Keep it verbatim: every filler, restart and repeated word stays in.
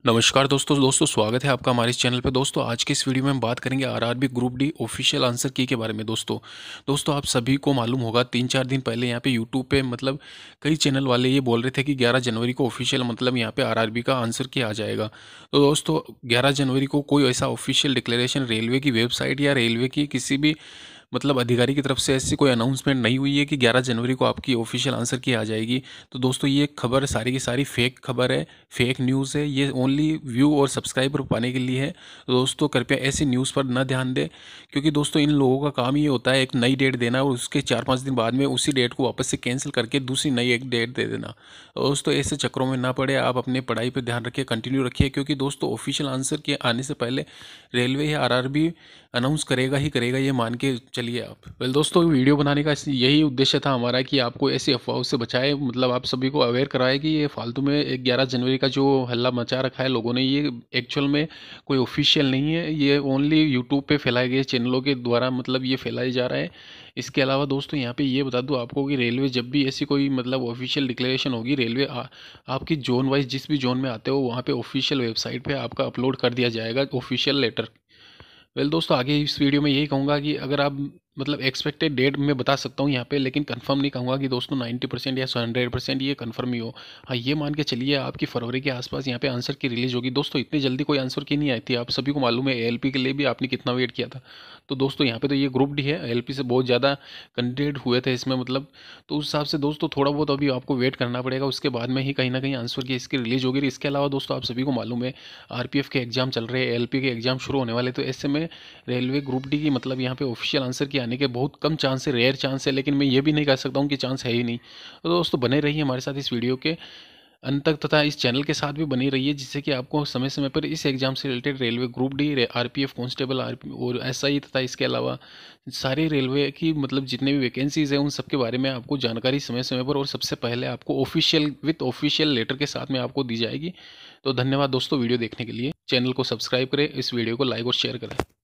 नमस्कार दोस्तों दोस्तों स्वागत है आपका हमारे इस चैनल पे। दोस्तों आज के इस वीडियो में हम बात करेंगे RRB group D official answer key के बारे में। दोस्तों दोस्तों आप सभी को मालूम होगा, तीन चार दिन पहले यहाँ पे यूट्यूब पे मतलब कई चैनल वाले ये बोल रहे थे कि ग्यारह जनवरी को ऑफिशियल मतलब यहाँ पे आरआरबी का आंसर की आ जाएगा। तो दोस्तों ग्यारह जनवरी को कोई ऐसा ऑफिशियल डिक्लेरेशन रेलवे की वेबसाइट या रेलवे की किसी भी मतलब अधिकारी की तरफ से ऐसी कोई अनाउंसमेंट नहीं हुई है कि ग्यारह जनवरी को आपकी ऑफिशियल आंसर की आ जाएगी। तो दोस्तों ये खबर सारी की सारी फेक खबर है, फेक न्यूज़ है। ये ओनली व्यू और सब्सक्राइबर पाने के लिए है। तो दोस्तों कृपया ऐसी न्यूज़ पर न ध्यान दें, क्योंकि दोस्तों इन लोगों का काम ये होता है एक नई डेट देना और उसके चार पाँच दिन बाद में उसी डेट को वापस से कैंसिल करके दूसरी नई एक डेट दे देना। तो दोस्तों ऐसे चक्करों में ना पड़े, आप अपने पढ़ाई पर ध्यान रखिए, कंटिन्यू रखिए, क्योंकि दोस्तों ऑफिशियल आंसर के आने से पहले रेलवे या आरआरबी अनाउंस करेगा ही करेगा, ये मान के चलिए आप। वेल दोस्तों वीडियो बनाने का इस- यही उद्देश्य था हमारा कि आपको ऐसी अफवाहों से बचाए, मतलब आप सभी को अवेयर कराए कि ये फालतू में ग्यारह जनवरी का जो हल्ला मचा रखा है लोगों ने, ये एक्चुअल में कोई ऑफिशियल नहीं है। ये ओनली यूट्यूब पे फैलाए गए चैनलों के द्वारा मतलब ये फैलाया जा रहा है। इसके अलावा दोस्तों यहाँ पे ये बता दूँ आपको कि रेलवे जब भी ऐसी कोई मतलब ऑफिशियल डिक्लेरेशन होगी, रेलवे आ, आपकी जोन वाइज जिस भी जोन में आते हो वहाँ पे ऑफिशियल वेबसाइट पे आपका अपलोड कर दिया जाएगा ऑफिशियल लेटर। वेल दोस्तों आगे इस वीडियो में यही कहूँगा कि अगर आप मतलब एक्सपेक्टेड डेट मैं बता सकता हूँ यहाँ पे, लेकिन कंफर्म नहीं कहूँगा कि दोस्तों नाइन्टी परसेंट या हंड्रेड परसेंट ये कंफर्म ही हो। हाँ ये मान के चलिए आपकी फरवरी के आसपास यहाँ पे आंसर की रिलीज होगी। दोस्तों इतनी जल्दी कोई आंसर की नहीं आई थी, आप सभी को मालूम है। एएलपी के लिए भी आपने कितना वेट किया था। तो दोस्तों यहाँ पे तो ये ग्रुप डी है, एएलपी से बहुत ज़्यादा कैंडिडेट हुए थे इसमें मतलब। तो उस हिसाब से दोस्तों थोड़ा बहुत अभी आपको वेट करना पड़ेगा, उसके बाद में ही कहीं ना कहीं आंसर की इसकी रिलीज होगी। इसके अलावा दोस्तों आप सभी को मालूम है आरपीएफ के एग्जाम चल रहे हैं, एएलपी के एग्जाम शुरू होने वाले। तो ऐसे में रेलवे ग्रुप डी की मतलब यहाँ पे ऑफिशियल आंसर के आने के बहुत कम चांस है, रेयर चांस है, लेकिन मैं ये भी नहीं कह सकता हूँ कि चांस है ही नहीं। तो दोस्तों बने रहिए हमारे साथ इस वीडियो के अंत तक, तथा इस चैनल के साथ भी बनी रहिए, जिससे कि आपको समय समय पर इस एग्जाम से related railway group D, RPF constable RP और एसआई तथा इसके अलावा सारी रेलवे की मतलब जितने भी वैकेंसीज हैं उन सब के बारे में आपको जानकारी समय समय पर और सबसे पहले आपको ऑफिशियल विथ ऑफिशियल लेटर के साथ में आपको दी जाएगी। तो धन्यवाद दोस्तों वीडियो देखने के लिए। चैनल को सब्सक्राइब करें, इस वीडियो को लाइक और शेयर करें।